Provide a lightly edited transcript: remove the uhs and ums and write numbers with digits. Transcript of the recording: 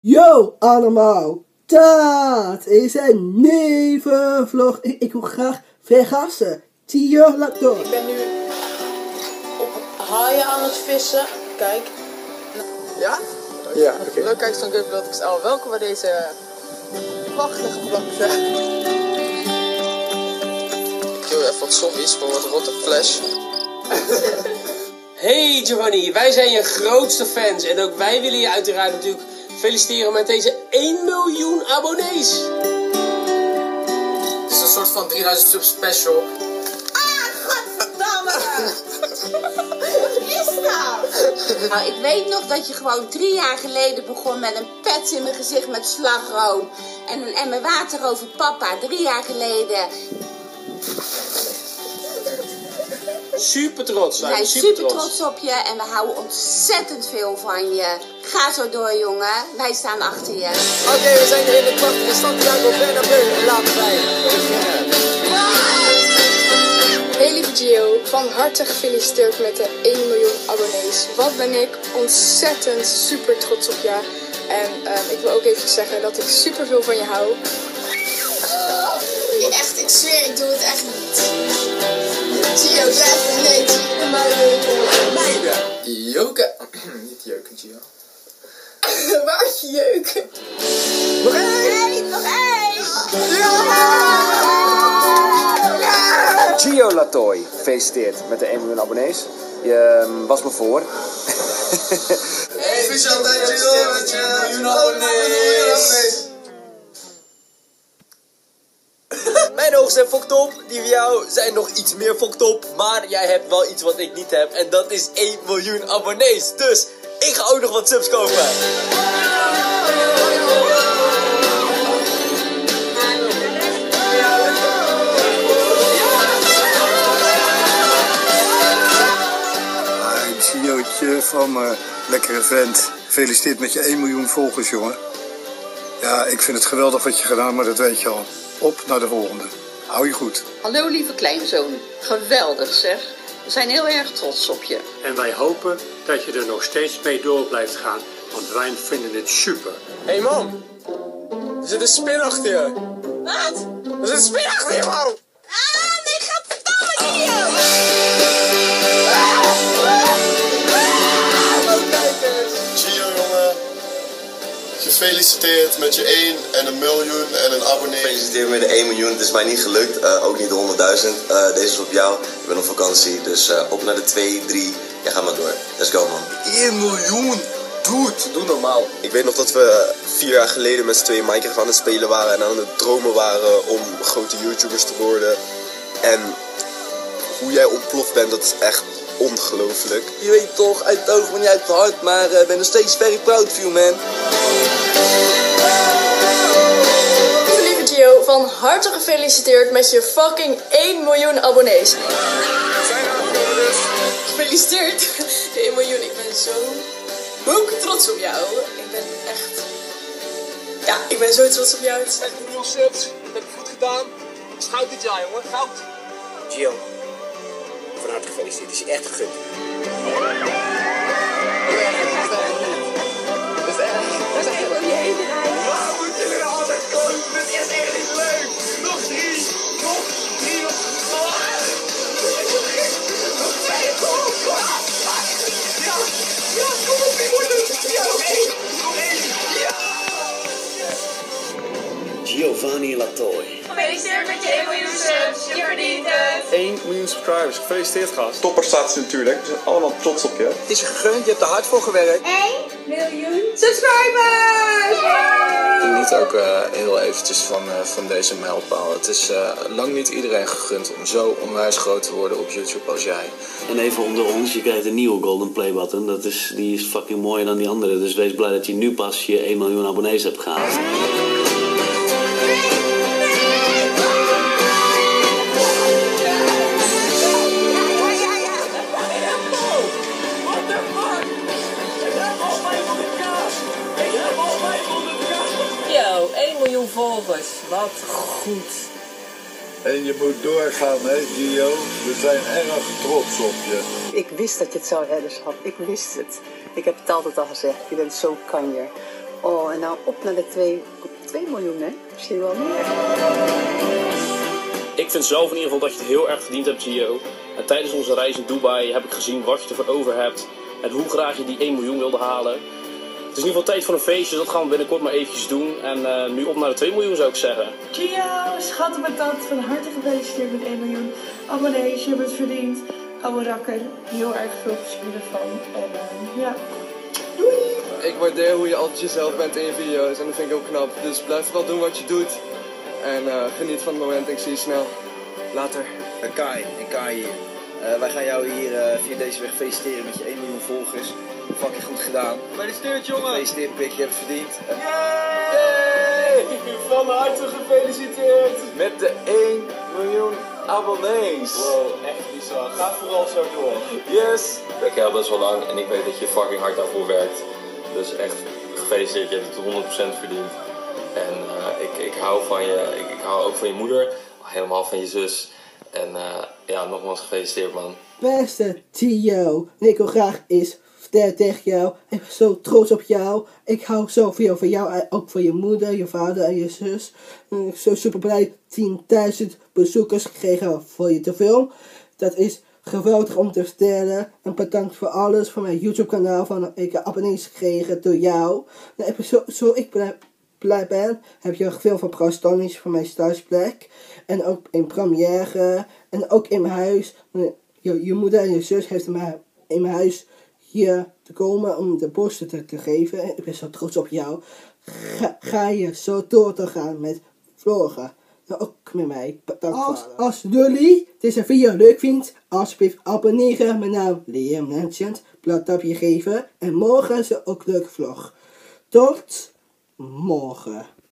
Yo allemaal, dat is een nieuwe vlog. Ik wil graag vergassen. Tio, laat door. Ik ben nu op haaien aan het vissen. Kijk. Ja? Ja, oké. Leuk, kijk, dan even dat ik al welkom bij deze prachtige vlakte. Ik doe even wat zombies voor wat rotte flash. Hey Giovanni, wij zijn je grootste fans en ook wij willen je uiteraard natuurlijk feliciteren met deze 1 miljoen abonnees. Het is een soort van 3000 sub special. Godverdamme! Wat is dat? Nou, ik weet nog dat je gewoon 3 jaar geleden begon met een pet in mijn gezicht met slagroom. En een emmer water over papa. 3 jaar geleden. Super trots zijn. Wij zijn super trots op je en we houden ontzettend veel van je. Ga zo door, jongen. Wij staan achter je. Oké, we zijn in de prachtige Santiago Bernabeu. Laten wij beginnen. Hey lieve Gio, van harte gefeliciteerd met de 1 miljoen abonnees. Wat ben ik ontzettend super trots op je. En ik wil ook even zeggen dat ik super veel van je hou. Echt, ik zweer, ik doe het echt niet. Gio, jij verneemt Joken. Niet jeuken, Gio. Waar is je jeuken? Nog één! Hey, nog één! Gio Latoy, gefeliciteerd met de 1 miljoen abonnees. Je was me voor. Hey, Gefeliciteerd Gio met je miljoen abonnees. Mijn ogen zijn fokt op, die van jou zijn nog iets meer fokt op. Maar jij hebt wel iets wat ik niet heb en dat is 1 miljoen abonnees. Dus ik ga ook nog wat subs kopen. Een Giootje van me, lekkere vent. Gefeliciteerd met je 1 miljoen volgers, jongen. Ja, ik vind het geweldig wat je gedaan hebt, maar dat weet je al. Op naar de volgende. Hou je goed. Hallo lieve kleinzoon. Geweldig zeg. We zijn heel erg trots op je. En wij hopen dat je er nog steeds mee door blijft gaan, want wij vinden het super. Hey man, er zit een spin achter je. Wat? Er zit een spin achter je, man. Ah, nee, gadverdamme, Gio! Gio, jongen. Gefeliciteerd met je 1 en een miljoen en een abonnee. Gefeliciteerd met de 1 miljoen. Het is mij niet gelukt. Ook niet de 100.000. Deze is op jou. Ik ben op vakantie. Dus op naar de 2, 3. Ja, ga maar door. Let's go, man. 1 miljoen? Dude. Doe normaal. Ik weet nog dat we 4 jaar geleden met z'n tweeën Minecraft aan het spelen waren. En aan het dromen waren om grote YouTubers te worden. En hoe jij ontploft bent, dat is echt ongelooflijk. Je weet toch, uit het oog, maar niet uit het hart. Maar ik ben nog steeds very proud of you, man. Lieve Gio, van harte gefeliciteerd met je fucking 1 miljoen abonnees. Gefeliciteerd. 1 miljoen, ik ben zo trots op jou. Ik ben echt... Ja, ik ben zo trots op jou. Het is echt 1 miljoen subs. Dat heb je goed gedaan. Het is goud dit jaar, jongen. Goud. Gio, van harte gefeliciteerd. Het is echt gegund. Giovanni Latoy. Gefeliciteerd met je 1 miljoen subs. Je verdient het. 1 miljoen subscribers. Gefeliciteerd, gast. Topprestatie natuurlijk. We zijn allemaal trots op je. Het is je gegund, je hebt er hard voor gewerkt. 1 miljoen subscribers! Geniet ook heel eventjes van deze mijlpaal. Het is lang niet iedereen gegund om zo onwijs groot te worden op YouTube als jij. En even onder ons, je krijgt een nieuwe Golden Play Button. Die is fucking mooier dan die andere. Dus wees blij dat je nu pas je 1 miljoen abonnees hebt gehaald. Yo, 1 miljoen volgers. Wat goed. En je moet doorgaan, hè, Gio. We zijn erg trots op je. Ik wist dat je het zou redden, schat. Ik wist het. Ik heb het altijd al gezegd. Je bent zo'n kanjer. Oh, en nou op naar de 2 miljoen, hè? Misschien wel meer. Ik vind zelf in ieder geval dat je het heel erg verdiend hebt, Gio. En tijdens onze reis in Dubai heb ik gezien wat je ervoor over hebt. En hoe graag je die 1 miljoen wilde halen. Het is in ieder geval tijd voor een feestje, dat gaan we binnenkort maar eventjes doen. En nu op naar de 2 miljoen zou ik zeggen. Gio, schat met dat, van harte gefeliciteerd met 1 miljoen abonnees. Je hebt het verdiend. Oude rakker, heel erg veel plezier ervan. En ja, doei! Ik waardeer hoe je altijd jezelf bent in je video's en dat vind ik ook knap. Dus blijf vooral doen wat je doet. En geniet van het moment. Ik zie je snel. Later. Kai hier. Wij gaan jou hier via deze weg feliciteren met je 1 miljoen volgers. Fucking goed gedaan. Gefeliciteerd, jongen. Gefeliciteerd, Pik. Je hebt het verdiend. Yay! Van harte gefeliciteerd. Met de 1 miljoen abonnees. Wow, echt bizar. Ga vooral zo door. Yes. Ik ken al best wel lang en ik weet dat je fucking hard daarvoor werkt. Dus echt gefeliciteerd, je hebt het 100% verdiend. En ik hou van je, ik hou ook van je moeder, helemaal van je zus. En ja, nogmaals gefeliciteerd, man. Beste Gio, ik wil graag eens vertellen tegen jou. Ik ben zo trots op jou. Ik hou zoveel van jou en ook van je moeder, je vader en je zus. Ik ben zo super blij 10.000 bezoekers gekregen voor je film. Dat is geweldig om te vertellen. En bedankt voor alles, voor mijn YouTube kanaal. Van ik heb abonnees gekregen door jou. En ik blij ben, heb je veel van Prastonisch van mijn thuisplek. En ook in première. En ook in mijn huis. Je moeder en je zus heeft mij in mijn huis hier te komen om de borsten te geven. Ik ben zo trots op jou. Ga je zo door te gaan met vloggen. Nou, ook met mij. Bedankt. Als jullie deze video leuk vindt, alsjeblieft abonneren. Mijn naam Liam Legend. Blauwtapje geven. En morgen is er ook een leuke vlog. Tot morgen.